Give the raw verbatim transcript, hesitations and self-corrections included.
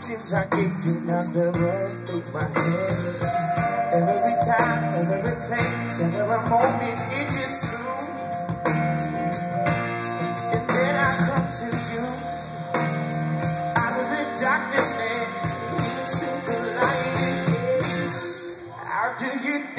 intentions I gave you never run through my head. Every time, every place, every moment, it is true. And then I come to you, out of the darkness and into the light. How do you